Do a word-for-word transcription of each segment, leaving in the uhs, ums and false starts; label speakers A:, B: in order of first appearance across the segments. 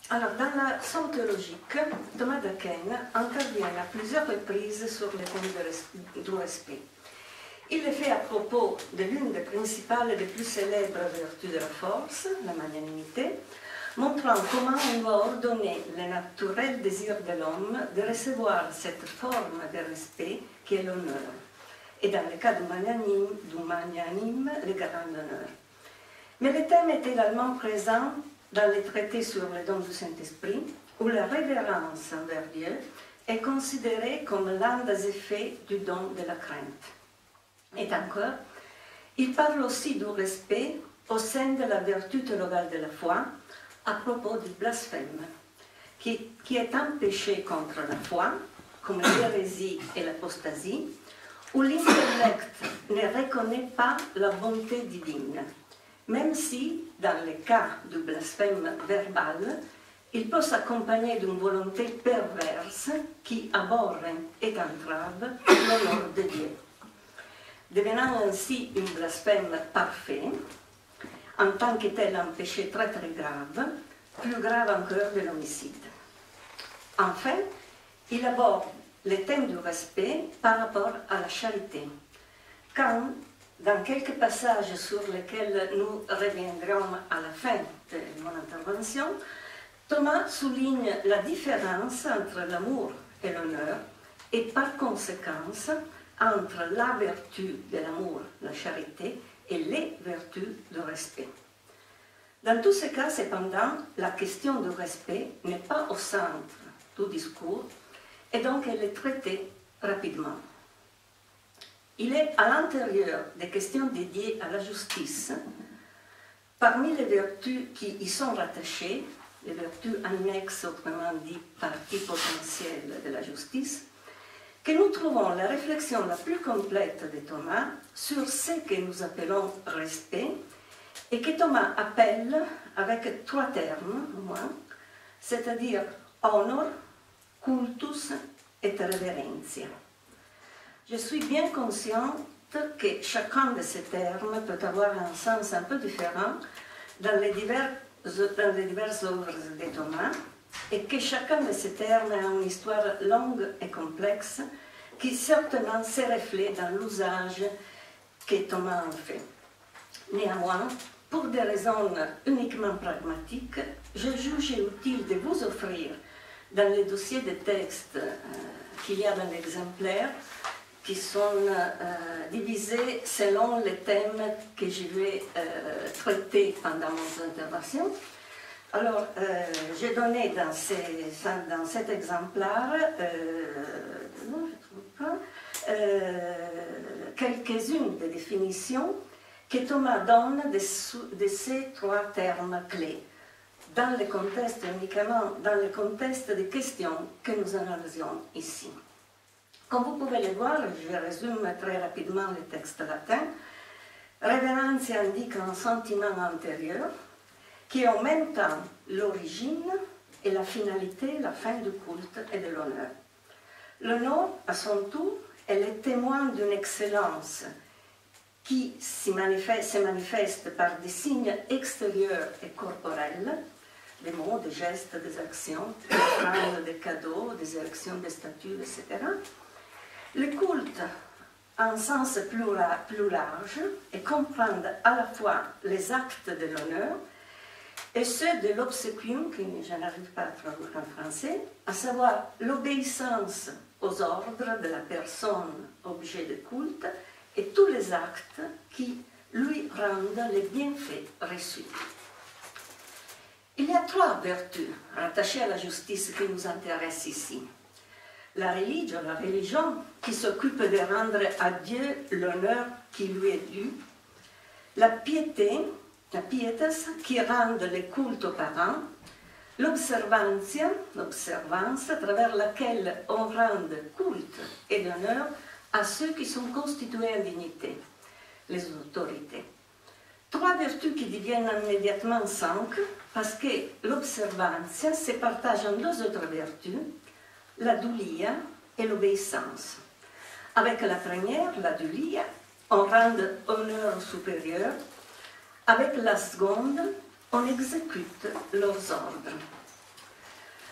A: Alors, dans la somme théologique, Thomas d'Aquin intervient à plusieurs reprises sur le thème du respect. Il le fait à propos de l'une des principales et des plus célèbres vertus de la force, la magnanimité, montrant comment on va ordonner le naturel désir de l'homme de recevoir cette forme de respect qui est l'honneur, et dans le cas du magnanime, du magnanime le garant d'honneur. Mais le thème est également présent dans les traités sur le don du Saint-Esprit, où la révérence envers Dieu est considérée comme l'un des effets du don de la crainte. Et encore, il parle aussi du respect au sein de la vertu théologale de la foi à propos du blasphème, qui, qui est un péché contre la foi, comme l'hérésie et l'apostasie, où l'intellect ne reconnaît pas la bonté divine, même si, dans le cas du blasphème verbal, il peut s'accompagner d'une volonté perverse qui abhorre et entrave l'honneur de Dieu, devenant ainsi un blasphème parfait, en tant que tel un péché très très grave, plus grave encore de l'homicide. Enfin, il aborde le thème du respect par rapport à la charité, quand, dans quelques passages sur lesquels nous reviendrons à la fin de mon intervention, Thomas souligne la différence entre l'amour et l'honneur et par conséquent entre la vertu de l'amour, la charité, et les vertus du respect. Dans tous ces cas, cependant, la question du respect n'est pas au centre du discours et donc elle est traitée rapidement. Il est à l'intérieur des questions dédiées à la justice. Parmi les vertus qui y sont rattachées, les vertus annexes, autrement dit partie potentielle de la justice, que nous trouvons la réflexion la plus complète de Thomas sur ce que nous appelons respect et que Thomas appelle avec trois termes, au moins, c'est-à-dire honor, cultus et reverentia. Je suis bien consciente que chacun de ces termes peut avoir un sens un peu différent dans les divers, dans les diverses œuvres de Thomas et que chacun de ces termes a une histoire longue et complexe qui certainement se reflète dans l'usage que Thomas en fait. Néanmoins, pour des raisons uniquement pragmatiques, je juge utile de vous offrir dans les dossiers de textes euh, qu'il y a dans l'exemplaire, qui sont euh, divisés selon les thèmes que je vais euh, traiter pendant mon intervention. Alors, euh, j'ai donné dans, ces, dans cet exemplaire euh, non, je trouve pas, euh, quelques-unes des définitions que Thomas donne de, de ces trois termes clés, dans le contexte, uniquement dans le contexte des questions que nous analysions ici. Comme vous pouvez le voir, je résume très rapidement le texte latin. Révérencia indique un sentiment antérieur qui est en même temps l'origine et la finalité, la fin du culte et de l'honneur. L'honneur, à son tour, est le témoin d'une excellence qui se manifeste, se manifeste par des signes extérieurs et corporels, des mots, des gestes, des actions, des offrandes, des cadeaux, des élections, des statues, et cetera. Le culte, en sens plus, plus large, et comprend à la fois les actes de l'honneur et ceux de l'obséquium, que je n'arrive pas à traduire en français, à savoir l'obéissance aux ordres de la personne objet de culte et tous les actes qui lui rendent les bienfaits reçus. Il y a trois vertus rattachées à la justice qui nous intéressent ici. La religion, la religion qui s'occupe de rendre à Dieu l'honneur qui lui est dû. La piété, la pietas, qui rend le culte aux parents. L'observancia, l'observance, à travers laquelle on rend culte et l'honneur à ceux qui sont constitués en dignité, les autorités. Trois vertus qui deviennent immédiatement cinq, parce que l'observancia se partage en deux autres vertus, la dulia et l'obéissance. Avec la première, la dulia, on rend honneur au supérieur. Avec la seconde, on exécute leurs ordres.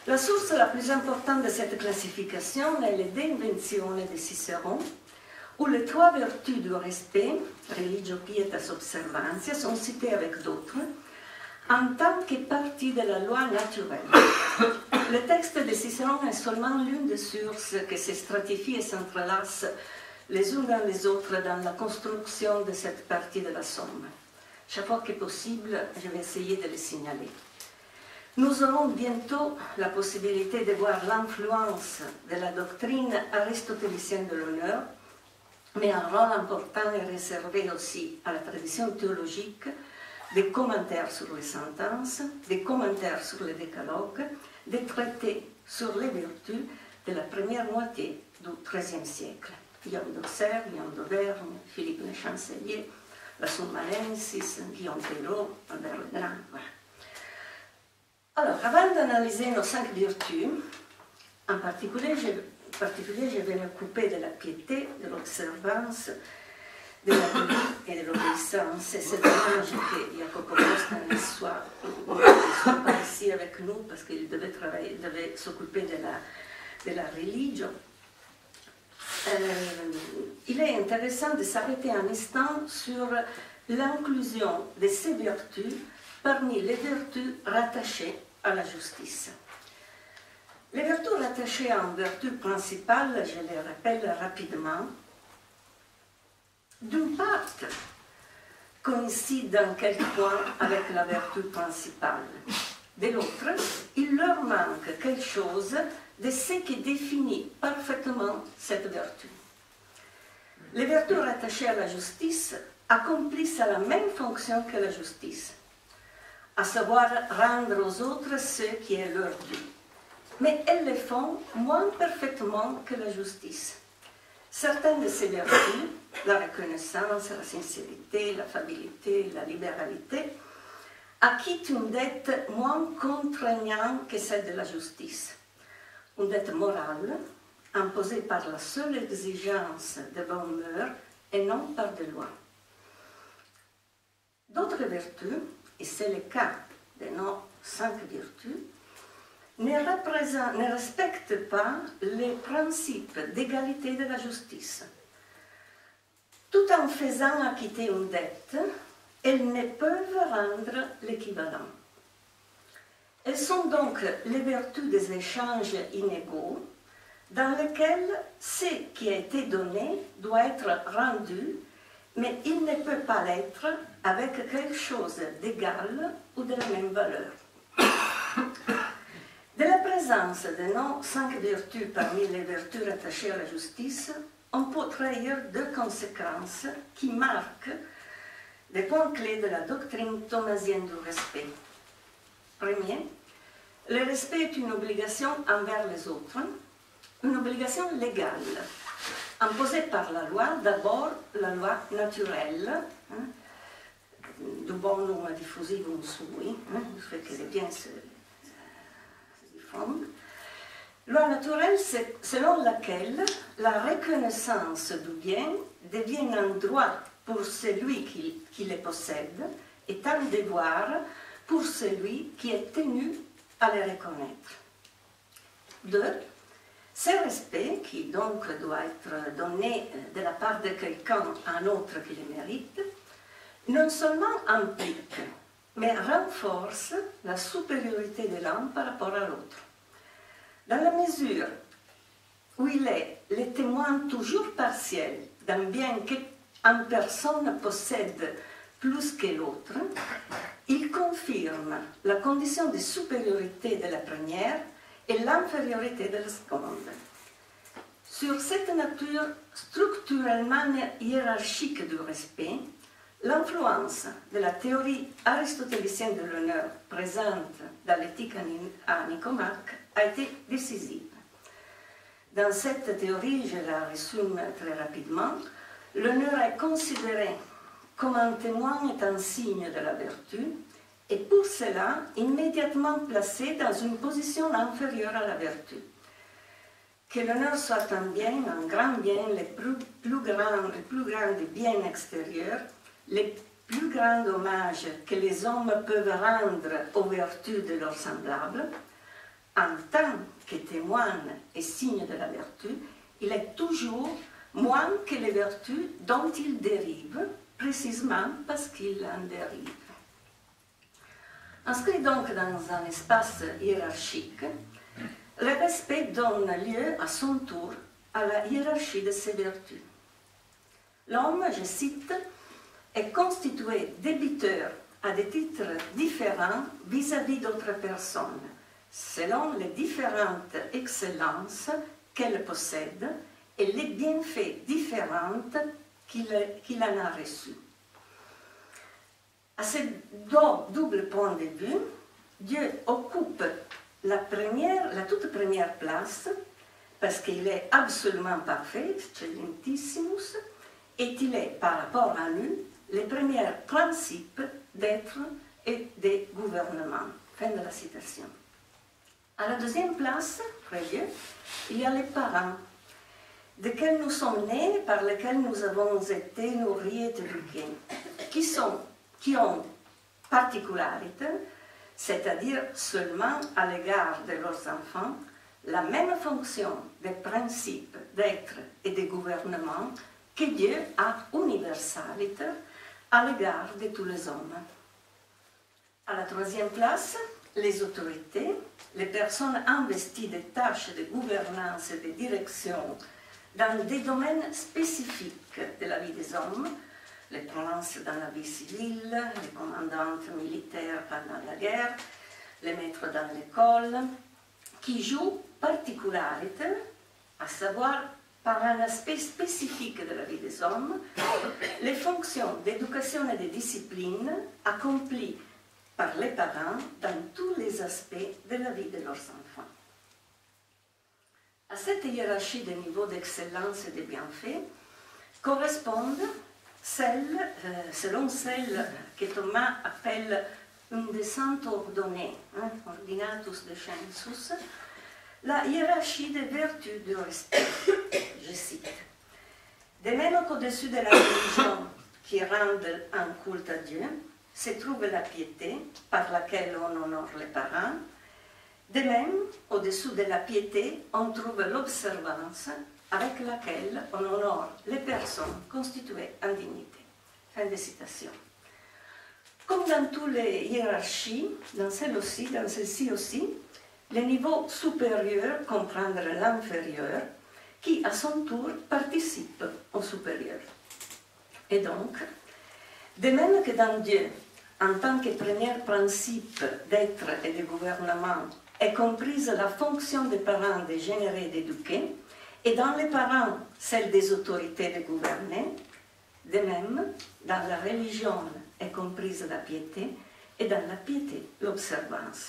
A: La source la plus importante de cette classification est le De Inventione de Cicéron, où les trois vertus du respect, religio, pietas, observantia, sont citées avec d'autres, en tant que partie de la loi naturelle. Le texte de Cicéron est seulement l'une des sources qui se stratifient et s'entrelacent les unes dans les autres dans la construction de cette partie de la somme. Chaque fois que possible, je vais essayer de les signaler. Nous aurons bientôt la possibilité de voir l'influence de la doctrine aristotélicienne de l'honneur, mais un rôle important est réservé aussi à la tradition théologique, des commentaires sur les sentences, des commentaires sur le décalogue, des traités sur les vertus de la première moitié du treizième siècle. Guillaume d'Auxerre, Guillaume d'Auvergne, Philippe le Chancelier, la Summarensis, Guillaume Perrault, Albert le Grand. Voilà. Alors, avant d'analyser nos cinq vertus, en particulier je, en particulier, je vais me couper de la piété, de l'observance, de la vie et de l'obéissance. Et c'est dommage que Jacopo Costa ne soit, ne soit pas ici avec nous parce qu'il devait travailler, devait s'occuper de la, de la religion. Euh, il est intéressant de s'arrêter un instant sur l'inclusion de ces vertus parmi les vertus rattachées à la justice. Les vertus rattachées en vertu principale, je les rappelle rapidement, d'une part, coïncident en quelques points avec la vertu principale. De l'autre, il leur manque quelque chose de ce qui définit parfaitement cette vertu. Les vertus rattachées à la justice accomplissent la même fonction que la justice, à savoir rendre aux autres ce qui est leur dû. Mais elles le font moins parfaitement que la justice. Certaines de ces vertus, la reconnaissance, la sincérité, l'affabilité, la libéralité, acquittent une dette moins contraignante que celle de la justice. Une dette morale, imposée par la seule exigence de bonnes mœurs et non par des lois. D'autres vertus, et c'est le cas de nos cinq vertus, ne, ne respectent pas les principes d'égalité de la justice. Tout en faisant acquitter une dette, elles ne peuvent rendre l'équivalent. Elles sont donc les vertus des échanges inégaux, dans lesquels ce qui a été donné doit être rendu, mais il ne peut pas l'être avec quelque chose d'égal ou de la même valeur. De la présence de nos cinq vertus parmi les vertus rattachées à la justice, on peut trahir deux conséquences qui marquent des points clés de la doctrine thomasienne du respect. Premier, le respect est une obligation envers les autres, une obligation légale, imposée par la loi, d'abord la loi naturelle, hein, du bonum diffusivum sui, hein, le fait que les biens se, se diffondent. Loi naturelle, c'est selon laquelle la reconnaissance du bien devient un droit pour celui qui, qui le possède et un devoir pour celui qui est tenu à le reconnaître. Deux, ce respect, qui donc doit être donné de la part de quelqu'un à un autre qui le mérite, non seulement implique, mais renforce la supériorité de l'un par rapport à l'autre. Dans la mesure où il est le témoin toujours partiel d'un bien qu'une personne possède plus que l'autre, il confirme la condition de supériorité de la première et l'infériorité de la seconde. Sur cette nature structurellement hiérarchique du respect, l'influence de la théorie aristotélicienne de l'honneur présente dans l'éthique à Nicomaque a été décisive. Dans cette théorie, je la résume très rapidement, l'honneur est considéré comme un témoin et un signe de la vertu, et pour cela, immédiatement placé dans une position inférieure à la vertu. Que l'honneur soit un bien, un grand bien, le plus, plus grand, le plus grand des biens extérieurs, les plus grands hommages que les hommes peuvent rendre aux vertus de leurs semblables, en tant que témoin et signe de la vertu, il est toujours moins que les vertus dont il dérive, précisément parce qu'il en dérive. Inscrit donc dans un espace hiérarchique, le respect donne lieu à son tour à la hiérarchie de ses vertus. L'homme, je cite, est constitué débiteur à des titres différents vis-à-vis d'autres personnes, selon les différentes excellences qu'elle possède et les bienfaits différents qu'il qu'il en a reçus. À ce double point de vue, Dieu occupe la, première, la toute première place parce qu'il est absolument parfait, Excelentissimus, et il est, par rapport à nous, les premiers principes d'être et de gouvernement. Fin de la citation. À la deuxième place, très bien, il y a les parents, desquels nous sommes nés, par lesquels nous avons été nourris et éduqués, qui, sont, qui ont particularité, c'est-à-dire seulement à l'égard de leurs enfants, la même fonction des principes d'être et de gouvernement que Dieu a universalité à l'égard de tous les hommes. À la troisième place, les autorités, les personnes investies des tâches de gouvernance et de direction dans des domaines spécifiques de la vie des hommes, les princes dans la vie civile, les commandantes militaires pendant la guerre, les maîtres dans l'école, qui jouent particularité, à savoir par un aspect spécifique de la vie des hommes, les fonctions d'éducation et de discipline accomplies par les parents dans tous les aspects de la vie de leurs enfants. À cette hiérarchie des niveaux d'excellence et de bienfaits correspondent celles, euh, selon celle que Thomas appelle une descente ordonnée, hein, ordinatus descensus, la hiérarchie des vertus du respect. Je cite. De même qu'au-dessus de la religion qui rend un culte à Dieu, se trouve la piété par laquelle on honore les parents. De même, au-dessous de la piété, on trouve l'observance avec laquelle on honore les personnes constituées en dignité. Fin de citation. Comme dans toutes les hiérarchies, dans celle aussi, dans celle-ci aussi, le niveau supérieur comprendre l'inférieur, qui à son tour participe au supérieur. Et donc, de même que dans Dieu, en tant que premier principe d'être et de gouvernement, est comprise la fonction des parents de générer et d'éduquer, et dans les parents, celle des autorités de gouverner, de même, dans la religion est comprise la piété, et dans la piété, l'observance.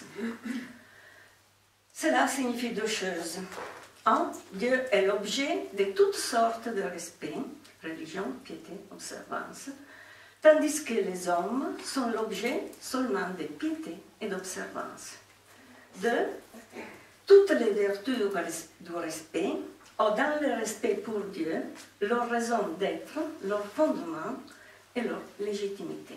A: Cela signifie deux choses. Un, Dieu est l'objet de toutes sortes de respect, religion, piété, observance, tandis que les hommes sont l'objet seulement de piété et d'observance. Deux, toutes les vertus du respect ont dans le respect pour Dieu leur raison d'être, leur fondement et leur légitimité.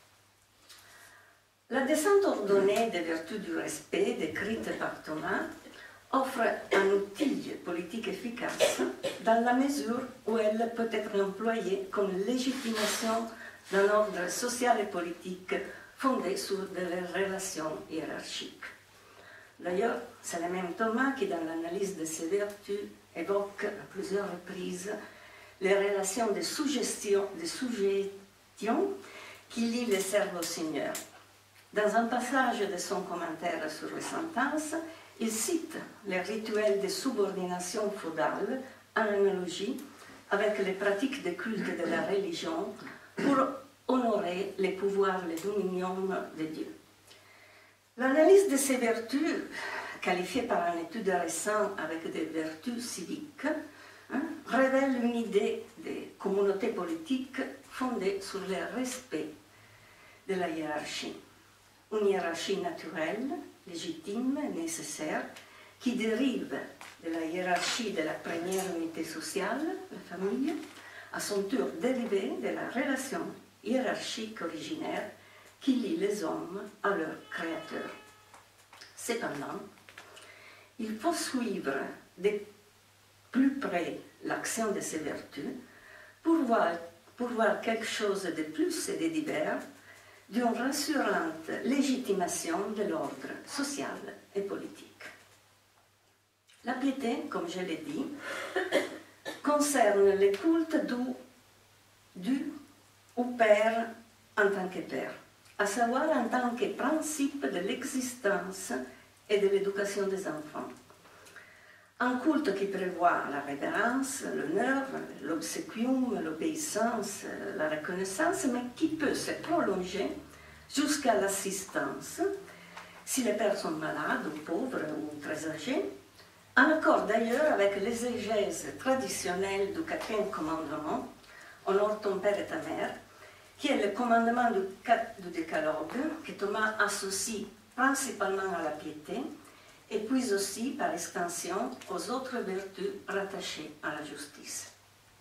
A: La descente ordonnée des vertus du respect, décrite par Thomas, offre un outil politique efficace dans la mesure où elle peut être employée comme légitimation d'un ordre social et politique fondé sur des relations hiérarchiques. D'ailleurs, c'est le même Thomas qui, dans l'analyse de ces vertus, évoque à plusieurs reprises les relations de suggestion, de suggestion qui lient les servs au Seigneur. Dans un passage de son commentaire sur les sentences, il cite les rituels de subordination feudale en analogie avec les pratiques de culte de la religion pour honorer les pouvoirs, les dominions de Dieu. L'analyse de ces vertus, qualifiée par une étude récente avec des vertus civiques, hein, révèle une idée de communauté politique fondée sur le respect de la hiérarchie. Une hiérarchie naturelle, légitime, nécessaire, qui dérive de la hiérarchie de la première unité sociale, la famille, à son tour dérivée de la relation hiérarchique originaire qui lie les hommes à leur créateur. Cependant, il faut suivre de plus près l'action de ces vertus pour voir, pour voir quelque chose de plus et de divers d'une rassurante légitimation de l'ordre social et politique. La piété, comme je l'ai dit, concerne les cultes du, du ou père en tant que père, à savoir en tant que principe de l'existence et de l'éducation des enfants. Un culte qui prévoit la révérence, l'honneur, l'obséquium, l'obéissance, la reconnaissance, mais qui peut se prolonger jusqu'à l'assistance, si les pères sont malades ou pauvres ou très âgés, en accord d'ailleurs avec l'exégèse traditionnelle du quatrième commandement, honore ton père et ta mère, qui est le commandement du, du décalogue, que Thomas associe principalement à la piété, et puis aussi, par extension, aux autres vertus rattachées à la justice.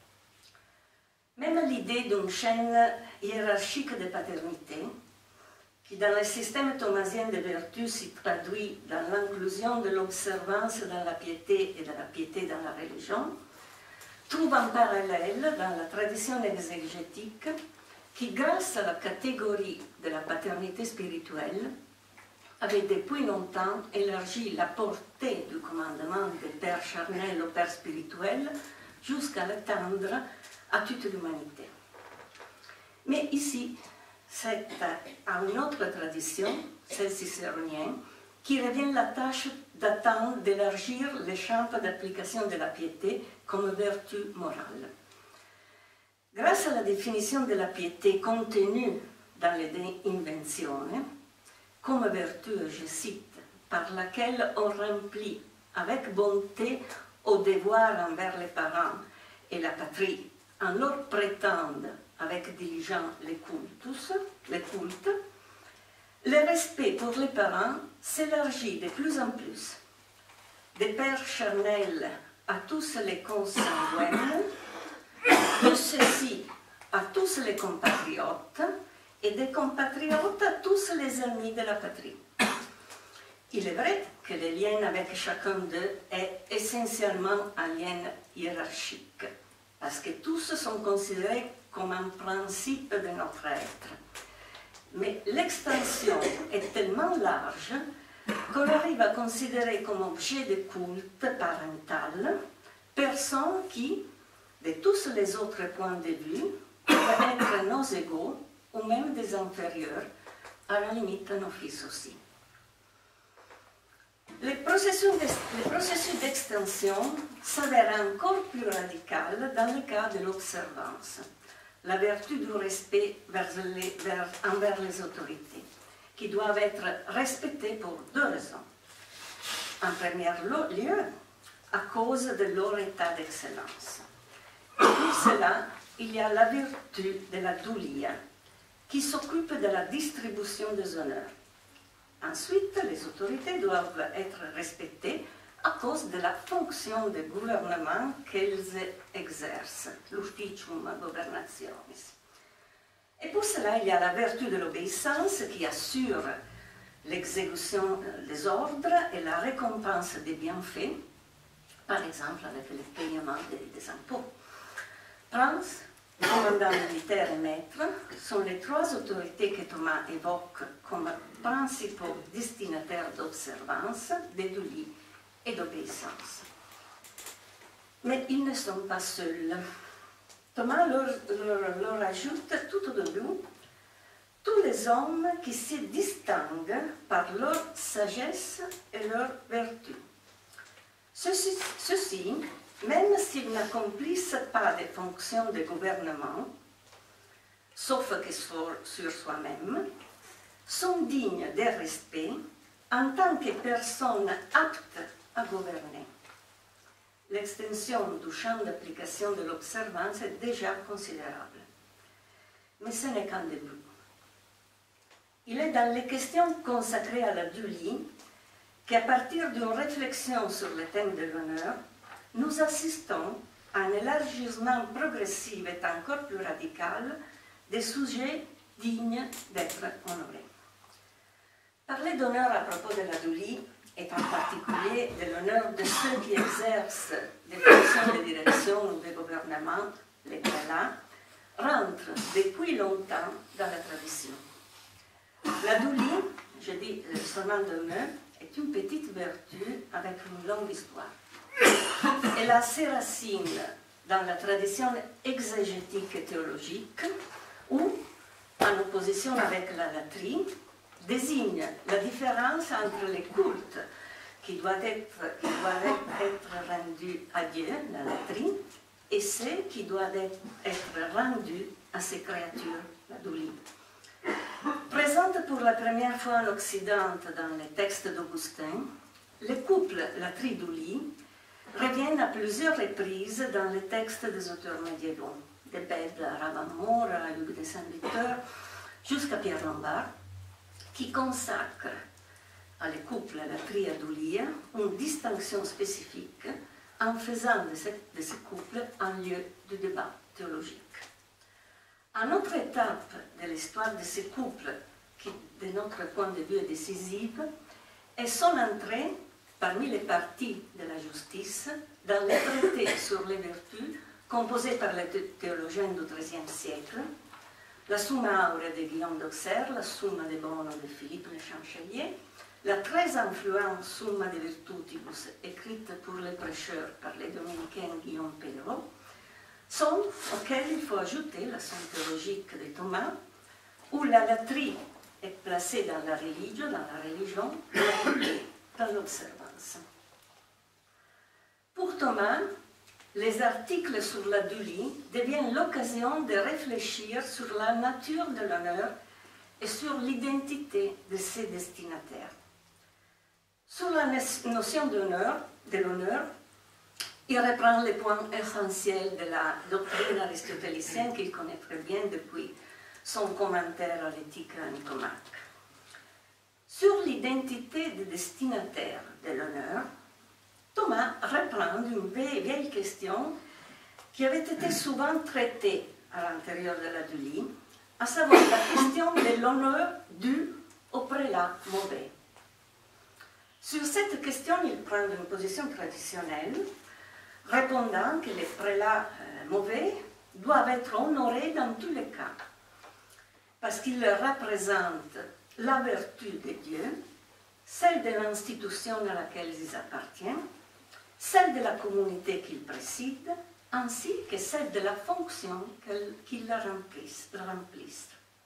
A: Même l'idée d'une chaîne hiérarchique de paternité, qui dans le système thomasien des vertus s'y traduit dans l'inclusion de l'observance dans la piété et de la piété dans la religion, trouve un parallèle dans la tradition exégétique qui, grâce à la catégorie de la paternité spirituelle, avait depuis longtemps élargi la portée du commandement des pères charnels au père spirituel jusqu'à l'étendre à toute l'humanité. Mais ici, c'est à une autre tradition, celle cicéronienne, qui revient la tâche d'attendre d'élargir le champ d'application de la piété comme vertu morale. Grâce à la définition de la piété contenue dans les De Inventione, comme vertu, je cite, par laquelle on remplit avec bonté au devoir envers les parents et la patrie, en leur prêtant avec diligence les cultus, les cultes, le respect pour les parents s'élargit de plus en plus. Des pères charnels à tous les consanguins, de ceux-ci à tous les compatriotes, et des compatriotes à tous les amis de la patrie. Il est vrai que le lien avec chacun d'eux est essentiellement un lien hiérarchique, parce que tous sont considérés comme un principe de notre être. Mais l'extension est tellement large qu'on arrive à considérer comme objet de culte parental personnes qui, de tous les autres points de vue, peuvent être nos égaux ou même des inférieurs, à la limite nos fils aussi. Le processus d'extension s'avère encore plus radical dans le cas de l'observance, la vertu du respect vers les, vers, envers les autorités, qui doivent être respectées pour deux raisons. En premier lieu, à cause de leur état d'excellence. Et pour cela, il y a la vertu de la doulia, qui s'occupe de la distribution des honneurs. Ensuite, les autorités doivent être respectées à cause de la fonction de gouvernement qu'elles exercent, l'ufficium governationis. Et pour cela, il y a la vertu de l'obéissance qui assure l'exécution des ordres et la récompense des bienfaits, par exemple avec le paiement des, des impôts. Prince, commandant militaire et maître sont les trois autorités que Thomas évoque comme principaux destinataires d'observance, d'édulie et d'obéissance. Mais ils ne sont pas seuls. Thomas leur, leur, leur ajoute tout au début tous les hommes qui se distinguent par leur sagesse et leur vertu. Ceux-ci, ceux-ci même s'ils n'accomplissent pas des fonctions de gouvernement, sauf que sur, sur soi-même, sont dignes de respect en tant que personnes aptes à gouverner. L'extension du champ d'application de l'observance est déjà considérable. Mais ce n'est qu'un début. Il est dans les questions consacrées à la dulie qu'à partir d'une réflexion sur le thème de l'honneur, nous assistons à un élargissement progressif et encore plus radical des sujets dignes d'être honorés. Parler d'honneur à propos de la doulie et en particulier de l'honneur de ceux qui exercent des fonctions de direction ou de gouvernement, les prélats, rentre depuis longtemps dans la tradition. La doulie, je dis seulement deux mots, est une petite vertu avec une longue histoire. Elle a ses racines dans la tradition exégétique et théologique, où, en opposition avec la latrie, désigne la différence entre les cultes qui doivent être, qui doivent être rendus à Dieu, la latrie, et ceux qui doivent être rendus à ses créatures, la doulie. Présente pour la première fois en Occident dans les textes d'Augustin, les couples latrie-doulie reviennent à plusieurs reprises dans les textes des auteurs médiévaux, de Bède à Ravan-Maure, à Hugues de Saint-Victor, jusqu'à Pierre Lombard, qui consacre à les couples latrie-doulie une distinction spécifique en faisant de, cette, de ces couples un lieu de débat théologique. Une autre étape de l'histoire de ces couples, qui de notre point de vue est décisive, est son entrée parmi les parties de la justice dans les traités sur les vertus composés par les théologiens du treizième siècle, la Summa Aurea de Guillaume d'Auxerre, la Summa de Bono de Philippe le Chancelier, la très influente Summa de Virtutibus, écrite pour les prêcheurs par les dominicains Guillaume Pellerot, sont auxquels il faut ajouter la somme théologique de Thomas, où la latrie est placée dans la religion, dans la religion, et dans l'observance. Pour Thomas, les articles sur la doulie deviennent l'occasion de réfléchir sur la nature de l'honneur et sur l'identité de ses destinataires. Sur la notion d'honneur, de l'honneur, il reprend les points essentiels de la doctrine aristotélicienne qu'il connaît très bien depuis son commentaire à l'éthique nicomaque. Sur l'identité des destinataires de l'honneur, Thomas reprend une vieille question qui avait été souvent traitée à l'intérieur de la doulie, à savoir la question de l'honneur dû au prélat mauvais. Sur cette question, il prend une position traditionnelle, répondant que les prélats euh, mauvais doivent être honorés dans tous les cas, parce qu'ils représentent la vertu de Dieu, celle de l'institution à laquelle ils appartiennent, celle de la communauté qu'ils président, ainsi que celle de la fonction qu'ils remplissent, remplissent.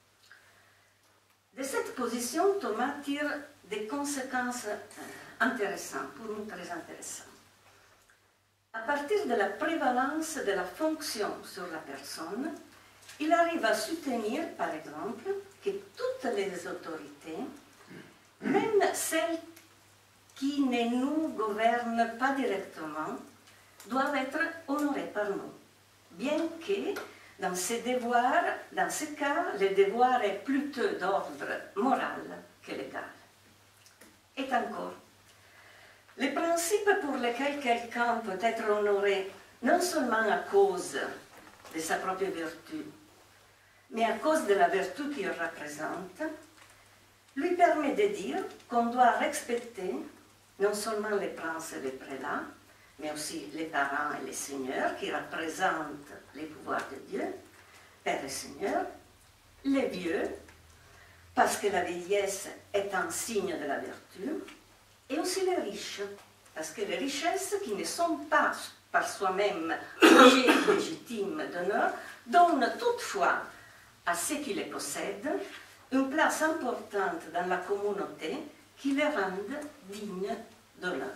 A: De cette position, Thomas tire des conséquences intéressantes, pour nous très intéressantes. À partir de la prévalence de la fonction sur la personne, il arrive à soutenir, par exemple, que toutes les autorités, même celles qui ne nous gouvernent pas directement, doivent être honorées par nous, bien que dans ces devoirs, dans ce cas, le devoir est plutôt d'ordre moral que légal. Et encore, les principes pour lesquels quelqu'un peut être honoré, non seulement à cause de sa propre vertu, mais à cause de la vertu qu'il représente, lui permet de dire qu'on doit respecter non seulement les princes et les prélats, mais aussi les parents et les seigneurs qui représentent les pouvoirs de Dieu, Père et Seigneur, les vieux, parce que la vieillesse est un signe de la vertu, et aussi les riches, parce que les richesses qui ne sont pas par soi-même objets légitimes d'honneur donnent toutefois à ceux qui les possèdent une place importante dans la communauté qui les rendent dignes d'honneur.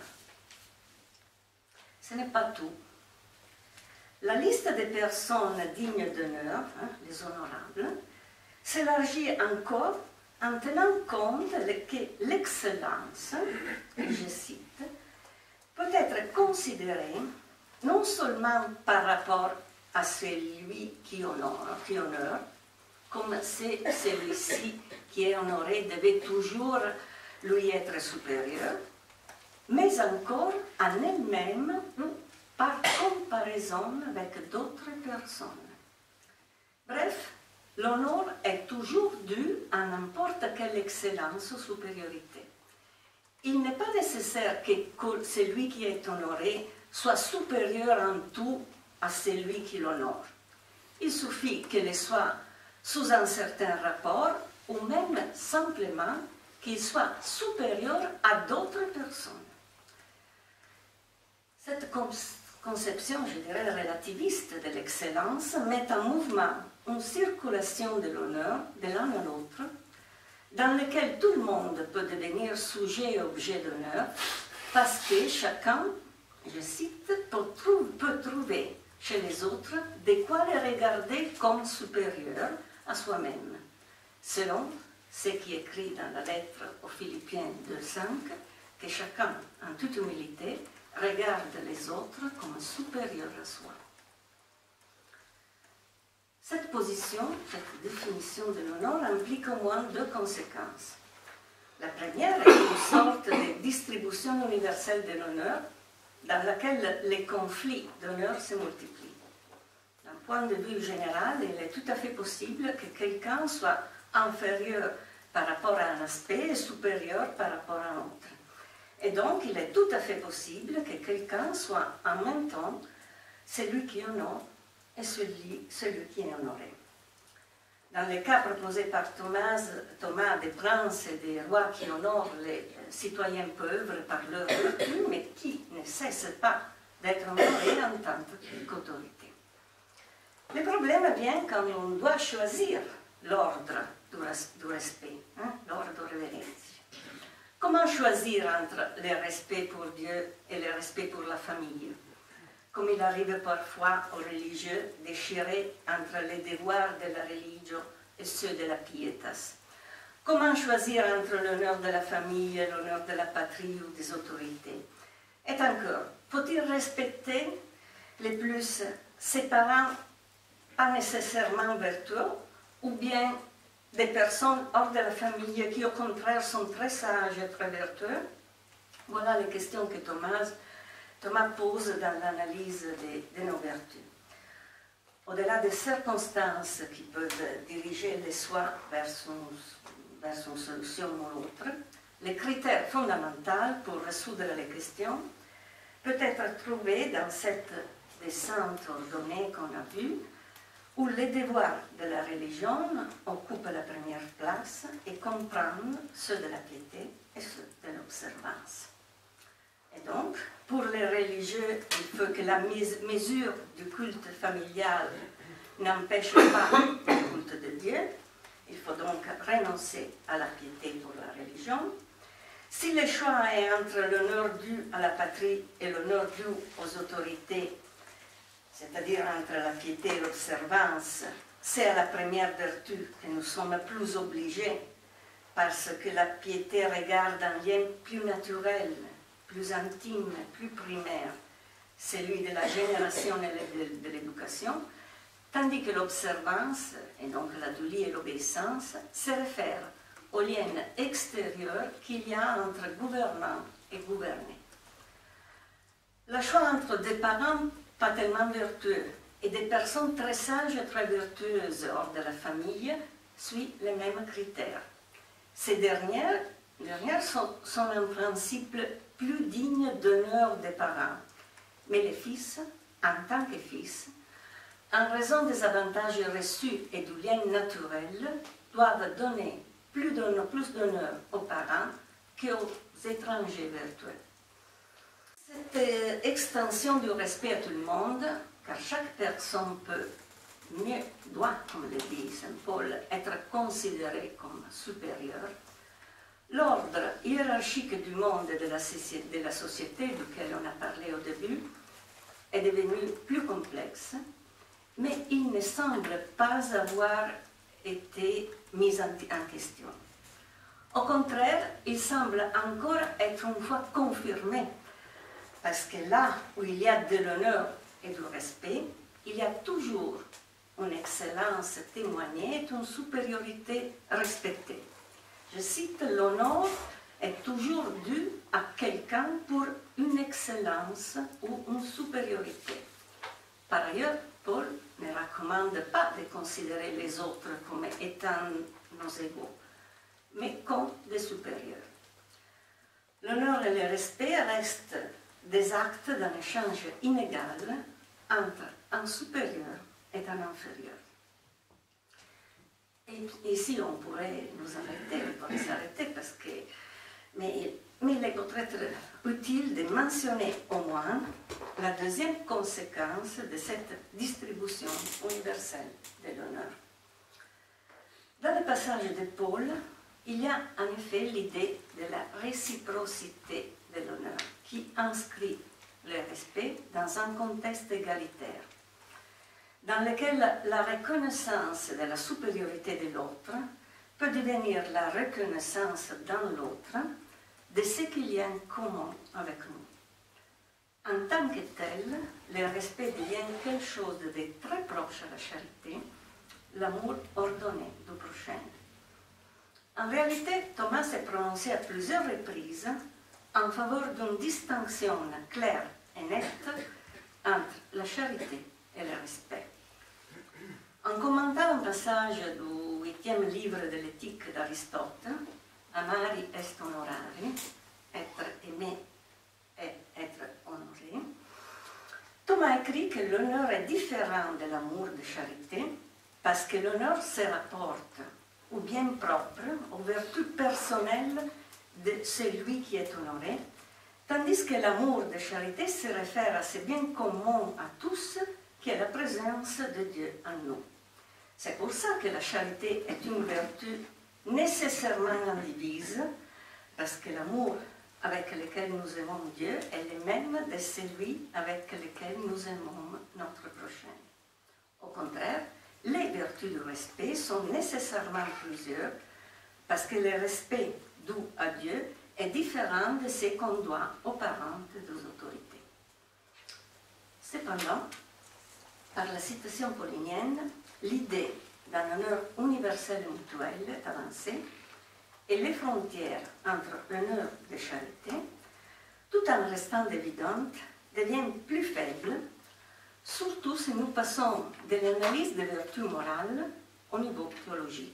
A: Ce n'est pas tout. La liste des personnes dignes d'honneur, hein, les honorables, s'élargit encore en tenant compte que l'excellence, je cite, peut être considérée non seulement par rapport à celui qui honore, qui honore comme si celui-ci qui est honoré devait toujours lui être supérieur, mais encore en elle-même par comparaison avec d'autres personnes. Bref, l'honneur est toujours dû à n'importe quelle excellence ou supériorité. Il n'est pas nécessaire que celui qui est honoré soit supérieur en tout à celui qui l'honore. Il suffit qu'il soit sous un certain rapport ou même simplement qu'il soit supérieur à d'autres personnes. Cette conception, je dirais, relativiste de l'excellence met en mouvement une circulation de l'honneur de l'un à l'autre, dans laquelle tout le monde peut devenir sujet et objet d'honneur, parce que chacun, je cite, peut, trou peut trouver chez les autres de quoi les regarder comme supérieurs à soi-même, selon ce qui est écrit dans la lettre aux Philippiens deux cinq, que chacun, en toute humilité, regarde les autres comme supérieurs à soi. Cette position, cette définition de l'honneur implique au moins deux conséquences. La première est une sorte de distribution universelle de l'honneur dans laquelle les conflits d'honneur se multiplient. D'un point de vue général, il est tout à fait possible que quelqu'un soit inférieur par rapport à un aspect et supérieur par rapport à un autre. Et donc, il est tout à fait possible que quelqu'un soit en même temps celui qui honore et celui, celui qui est honoré. Dans le cas proposé par Thomas, Thomas des princes et des rois qui honorent les citoyens pauvres par leur vertu, mais qui ne cessent pas d'être honorés en tant qu'autorité. Le problème vient quand on doit choisir l'ordre du, du respect, hein, l'ordre révérencieux. Comment choisir entre le respect pour Dieu et le respect pour la famille? Comme il arrive parfois aux religieux déchirés entre les devoirs de la religion et ceux de la pietas. Comment choisir entre l'honneur de la famille et l'honneur de la patrie ou des autorités? Et encore, faut-il respecter les plus ses parents pas nécessairement vertueux, ou bien des personnes hors de la famille qui au contraire sont très sages et très vertueux? Voilà les questions que Thomas, Thomas pose dans l'analyse de, de nos vertus. Au-delà des circonstances qui peuvent diriger le soi vers son, vers son solution ou l'autre, le critère fondamental pour résoudre les questions peut être trouvé dans cette descente ordonnée qu'on a vue, où les devoirs de la religion occupent la première place et comprennent ceux de la piété et ceux de l'observance. Et donc, pour les religieux, il faut que la mesure du culte familial n'empêche pas le culte de Dieu. Il faut donc renoncer à la piété pour la religion. Si le choix est entre l'honneur dû à la patrie et l'honneur dû aux autorités, c'est-à-dire entre la piété et l'observance, c'est à la première vertu que nous sommes plus obligés, parce que la piété regarde un lien plus naturel, plus intime, plus primaire, celui de la génération et de l'éducation, tandis que l'observance, et donc la doulie et l'obéissance, se réfèrent au lien extérieur qu'il y a entre gouvernant et gouverné. Le choix entre des parents pas tellement vertueux et des personnes très sages et très vertueuses hors de la famille suit les mêmes critères. Ces dernières, dernières sont, sont en principe plus dignes d'honneur des parents, mais les fils, en tant que fils, en raison des avantages reçus et du lien naturel, doivent donner plus d'honneur aux parents qu'aux étrangers vertueux. Cette extension du respect à tout le monde, car chaque personne peut, mieux doit, comme le dit Saint Paul, être considérée comme supérieure, l'ordre hiérarchique du monde et de la, de la société, duquel on a parlé au début, est devenu plus complexe, mais il ne semble pas avoir été mis en, en question. Au contraire, il semble encore être une fois confirmé, parce que là où il y a de l'honneur et du respect, il y a toujours une excellence témoignée et une supériorité respectée. Je cite, l'honneur est toujours dû à quelqu'un pour une excellence ou une supériorité. Par ailleurs, Paul ne recommande pas de considérer les autres comme étant nos égaux, mais comme des supérieurs. L'honneur et le respect restent des actes d'un échange inégal entre un supérieur et un inférieur. Et ici, on pourrait nous arrêter, on pourrait s'arrêter parce que... Mais, mais il est peut-être utile de mentionner au moins la deuxième conséquence de cette distribution universelle de l'honneur. Dans le passage de Paul, il y a en effet l'idée de la réciprocité de l'honneur qui inscrit le respect dans un contexte égalitaire, dans lequel la reconnaissance de la supériorité de l'autre peut devenir la reconnaissance dans l'autre de ce qu'il y a en commun avec nous. En tant que tel, le respect devient quelque chose de très proche à la charité, l'amour ordonné du prochain. En réalité, Thomas s'est prononcé à plusieurs reprises en faveur d'une distinction claire et nette entre la charité et le respect. En commentant un passage du huitième livre de l'éthique d'Aristote, Amari est honorari, être aimé et être honoré, Thomas écrit que l'honneur est différent de l'amour de charité parce que l'honneur se rapporte au bien propre, aux vertus personnelles de celui qui est honoré, tandis que l'amour de charité se réfère à ce bien commun à tous qui est la présence de Dieu en nous. C'est pour ça que la charité est une vertu nécessairement indivise, parce que l'amour avec lequel nous aimons Dieu est le même de celui avec lequel nous aimons notre prochain. Au contraire, les vertus du respect sont nécessairement plusieurs, parce que le respect dû à Dieu est différent de ce qu'on doit aux parents des autorités. Cependant, par la citation paulinienne, l'idée d'un honneur universel et mutuel est avancée et les frontières entre honneur et charité, tout en restant évidentes, deviennent plus faibles, surtout si nous passons de l'analyse des vertus morales au niveau théologique.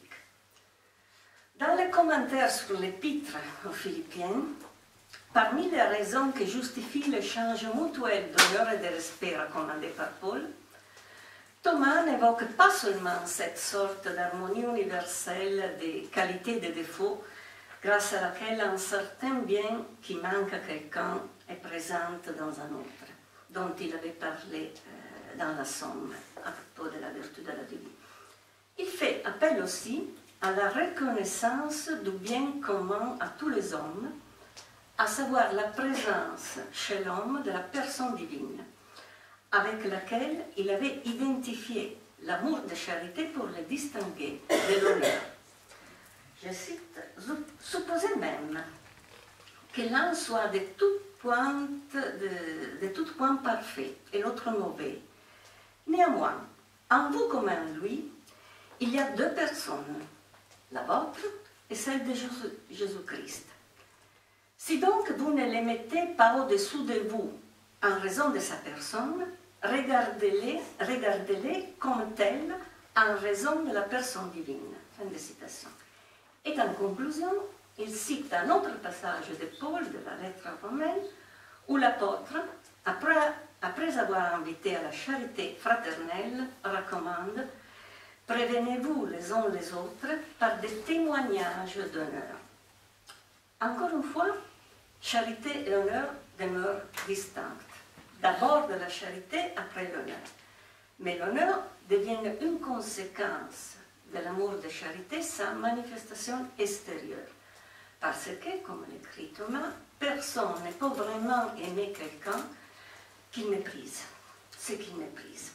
A: Dans les commentaires sur l'épître aux Philippiens, parmi les raisons qui justifient l'échange mutuel d'honneur et de respect recommandé par Paul, Thomas n'évoque pas seulement cette sorte d'harmonie universelle des qualités et des défauts grâce à laquelle un certain bien qui manque à quelqu'un est présent dans un autre, dont il avait parlé euh, dans la Somme à propos de la vertu de la vie. Il fait appel aussi à la reconnaissance du bien commun à tous les hommes, à savoir la présence chez l'homme de la personne divine, avec laquelle il avait identifié l'amour de charité pour le distinguer de l'honneur. Je cite, « Supposez même que l'un soit de tout point, de, de tout point parfait et l'autre mauvais. Néanmoins, en vous comme en lui, il y a deux personnes, la vôtre et celle de Jésus-Christ. Si donc vous ne les mettez pas au-dessous de vous en raison de sa personne, regardez-les regardez-les comme tels en raison de la personne divine. » Fin de citation. Et en conclusion, il cite un autre passage de Paul de la lettre romaine où l'apôtre, après, après avoir invité à la charité fraternelle, recommande « Prévenez-vous les uns les autres par des témoignages d'honneur. » Encore une fois, charité et honneur demeurent distincts. D'abord de la charité, après l'honneur. Mais l'honneur devient une conséquence de l'amour de charité sans manifestation extérieure. Parce que, comme l'écrit Thomas, personne ne peut vraiment aimer quelqu'un qu'il méprise, ce qu'il méprise.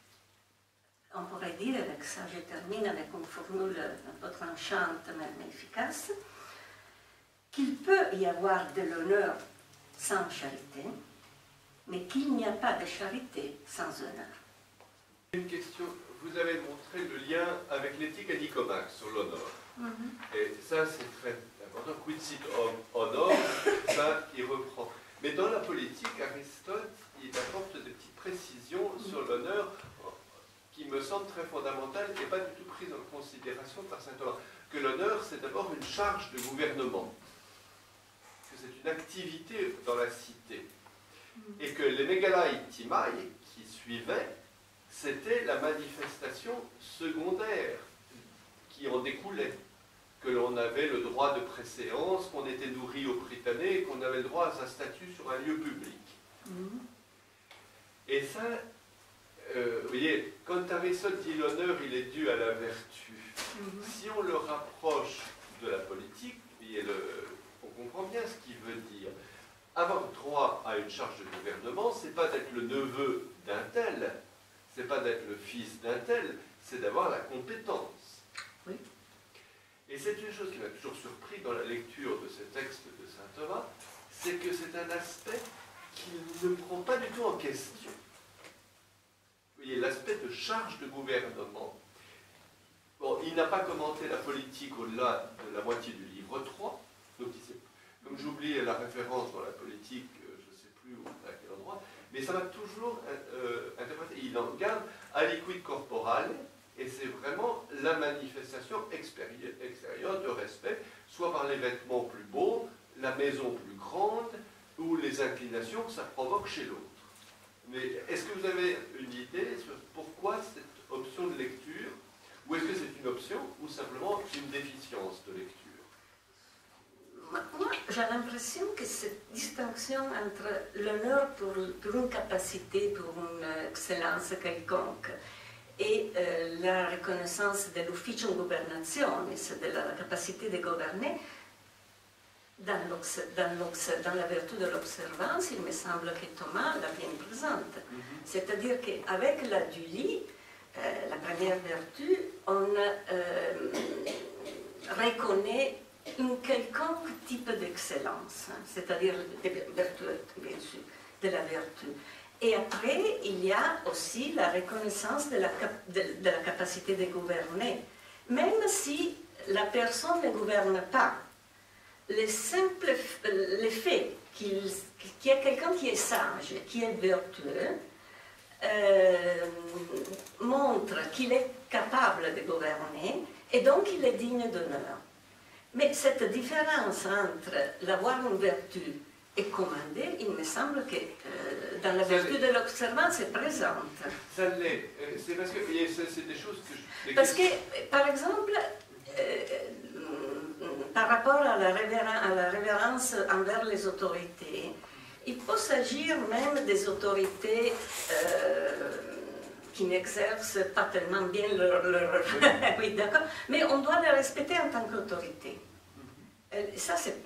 A: On pourrait dire, avec ça je termine avec une formule un peu tranchante mais efficace, qu'il peut y avoir de l'honneur sans charité, mais qu'il n'y a pas de charité sans honneur.
B: Une question, vous avez montré le lien avec l'éthique à Nicomaque sur l'honneur. Mm-hmm. Et ça c'est très important, quid sit honor, ça il reprend. Mais dans la politique, Aristote, il apporte des petites précisions mm-hmm. sur l'honneur qui me semblent très fondamentales et pas du tout prises en considération par saint Thomas. Que l'honneur c'est d'abord une charge de gouvernement. c'est une activité dans la cité. Et que les Megalai Timai qui suivaient, c'était la manifestation secondaire qui en découlait. Que l'on avait le droit de préséance, qu'on était nourri au Prytanée, qu'on avait le droit à sa statue sur un lieu public. Mmh. Et ça, euh, vous voyez, quand Aristote dit l'honneur, il est dû à la vertu. Mmh. Si on le rapproche de la politique, et le, on comprend bien ce qu'il veut dire. Avoir droit à une charge de gouvernement, c'est pas d'être le neveu d'un tel, c'est pas d'être le fils d'un tel, c'est d'avoir la compétence. Oui. Et c'est une chose qui m'a toujours surpris dans la lecture de ces textes de saint Thomas, c'est que c'est un aspect qu'il ne prend pas du tout en question. Vous voyez, l'aspect de charge de gouvernement. Bon, il n'a pas commenté la politique au-delà de la moitié du livre trois, donc il sait, comme j'oublie la référence dans la politique, je ne sais plus où, à quel endroit, mais ça m'a toujours euh, interprété. Il en garde aliquid corporale, et c'est vraiment la manifestation extérieure de respect, soit par les vêtements plus beaux, la maison plus grande, ou les inclinations que ça provoque chez l'autre. Mais est-ce que vous avez une idée sur pourquoi cette option de lecture, ou est-ce que c'est une option, ou simplement une déficience de lecture?
A: Moi, j'ai l'impression que cette distinction entre l'honneur pour, pour une capacité, pour une excellence quelconque, et euh, la reconnaissance de l'ufficio governationis, de la capacité de gouverner, dans, dans, dans la vertu de l'observance, il me semble que Thomas l'a bien présente. Mm-hmm. C'est-à-dire qu'avec la dulie, euh, la première vertu, on euh, reconnaît un quelconque type d'excellence, hein, c'est-à-dire de vertu, bien sûr, de la vertu. Et après, il y a aussi la reconnaissance de la, de, de la capacité de gouverner. Même si la personne ne gouverne pas, le simple le fait qu'il qu'il y ait quelqu'un qui est sage, qui est vertueux, euh, montre qu'il est capable de gouverner et donc il est digne d'honneur. Mais cette différence entre l'avoir une vertu et commander, il me semble que euh, dans la vertu de l'observance est présente.
B: Ça l'est. C'est parce que c'est des choses que je...
A: Parce que, par exemple, euh, par rapport à la, à la révérence envers les autorités, il peut s'agir même des autorités euh, qui n'exercent pas tellement bien leur... leur... oui, d'accord. Mais on doit les respecter en tant qu'autorité. Ça, c'est...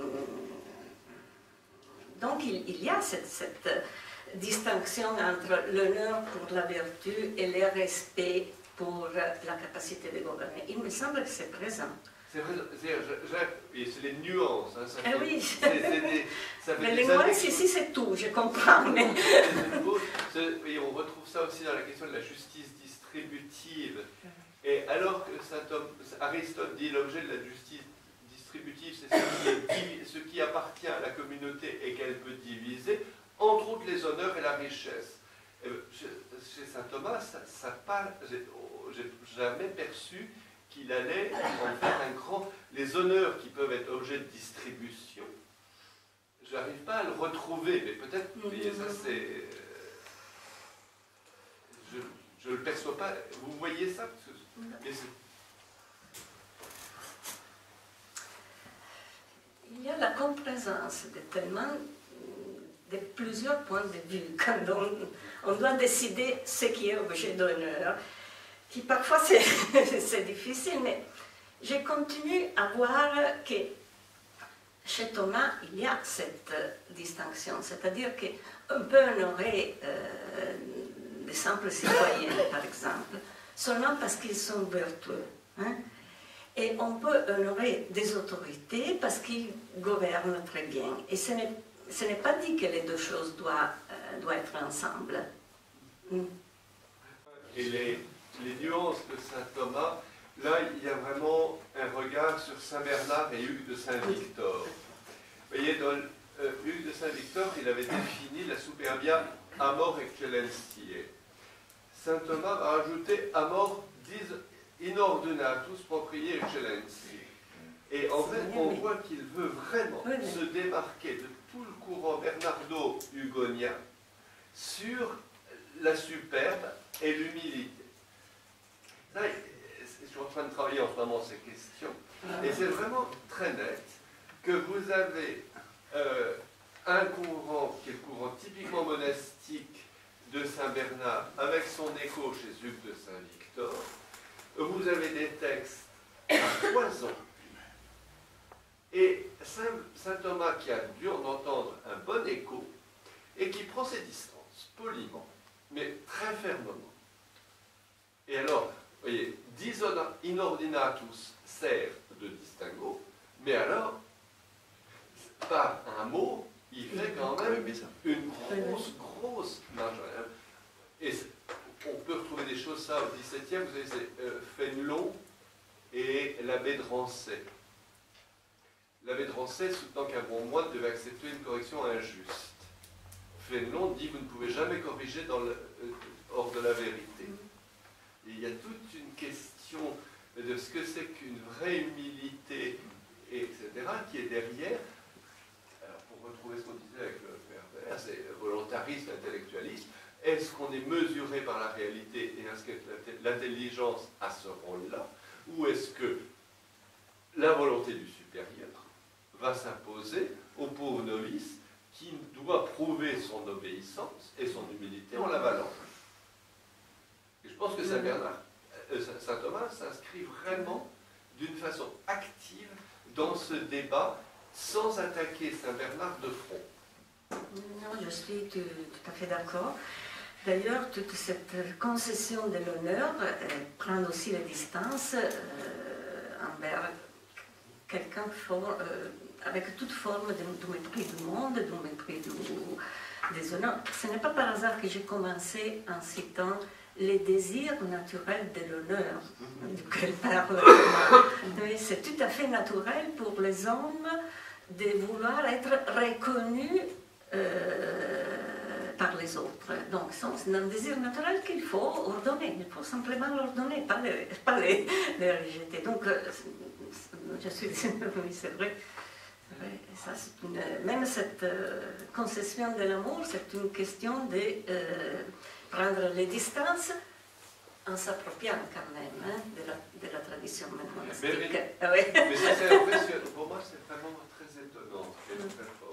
A: Donc, il, il y a cette, cette distinction entre l'honneur pour la vertu et le respect pour la capacité de gouverner. Il me semble que c'est présent.
B: C'est les nuances. Hein, ça
A: eh
B: fait,
A: oui.
B: c est, c est des, ça fait
A: mais
B: des
A: les nuances ici, c'est tout, je comprends. Mais...
B: Et on retrouve ça aussi dans la question de la justice distributive. Et alors que saint Aristote dit l'objet de la justice distributive, c'est ce, ce qui appartient à la communauté et qu'elle peut diviser, entre autres les honneurs et la richesse. Et chez saint Thomas, ça, ça parle, j'ai jamais perçu qu'il allait en faire un grand... Les honneurs qui peuvent être objet de distribution, je n'arrive pas à le retrouver, mais peut-être, vous voyez, ça c'est... Je ne le perçois pas. Vous voyez ça?
A: Il y a la complaisance de tellement de plusieurs points de vue quand on, on doit décider ce qui est objet d'honneur, qui parfois c'est difficile, mais je continue à voir que chez Thomas il y a cette distinction, c'est-à-dire qu'on peut honorer euh, des simples citoyens, par exemple, seulement parce qu'ils sont vertueux. Hein? Et on peut honorer des autorités parce qu'ils gouvernent très bien. Et ce n'est pas dit que les deux choses doivent, euh, doivent être ensemble. Mm.
B: Et les, les nuances de saint Thomas, là, il y a vraiment un regard sur saint Bernard et Hugues de Saint-Victor. Vous voyez, dans euh, Hugues de Saint-Victor, il avait défini la superbia amor excellentiae. Saint Thomas a ajouté amor dis inordinatus proprie excellentia. Et en fait, on voit qu'il veut vraiment
A: oui, oui.
B: se démarquer de tout le courant bernardo-hugonien sur la superbe et l'humilité. Là, je suis en train de travailler en ce moment ces questions, et c'est vraiment très net que vous avez euh, un courant qui est le courant typiquement monastique de Saint-Bernard, avec son écho chez Hugues de Saint-Victor. Vous avez des textes à foison. Et Saint Thomas, qui a dû en entendre un bon écho, et qui prend ses distances, poliment, mais très fermement. Et alors, vous voyez, dis in ordinatus sert de distinguo, mais alors, par un mot, il fait quand même une grosse, grosse marge. Et on peut retrouver des choses, ça, au dix-septième, vous avez euh, Fénelon et l'abbé de Rancé. L'abbé de Rancé soutenant qu'un bon moine devait accepter une correction injuste. Fénelon dit vous ne pouvez jamais corriger dans le, euh, hors de la vérité. Et il y a toute une question de ce que c'est qu'une vraie humilité, et cetera, qui est derrière. Alors, pour retrouver ce qu'on disait avec le père Vert, c'est le volontarisme, l'intellectualisme. Est-ce qu'on est mesuré par la réalité et est-ce que l'intelligence a ce rôle-là? Ou est-ce que la volonté du supérieur va s'imposer au pauvre novice qui doit prouver son obéissance et son humilité en l'avalant? Et je pense que Saint Bernard, euh, Saint Thomas s'inscrit vraiment d'une façon active dans ce débat sans attaquer Saint Bernard de front.
A: Non, je suis tout, tout à fait d'accord. D'ailleurs, toute cette concession de l'honneur euh, prend aussi la distance euh, envers quelqu'un euh, avec toute forme de, de mépris du monde, de mépris du, des honneurs. Ce n'est pas par hasard que j'ai commencé en citant les désirs naturels de l'honneur, duquel parle. C'est tout à fait naturel pour les hommes de vouloir être reconnus euh, par les autres. Donc, c'est un désir naturel qu'il faut ordonner. Il faut simplement l'ordonner, pas les, pas les, les rejeter. Donc, euh, je suis oui, c'est vrai. Ça, une, même cette euh, concession de l'amour, c'est une question de euh, prendre les distances en s'appropriant quand même hein, de, la, de la tradition monastique.
B: Mais, mais,
A: ah, oui.
B: mais ça, c'est, pour moi, c'est vraiment très étonnant.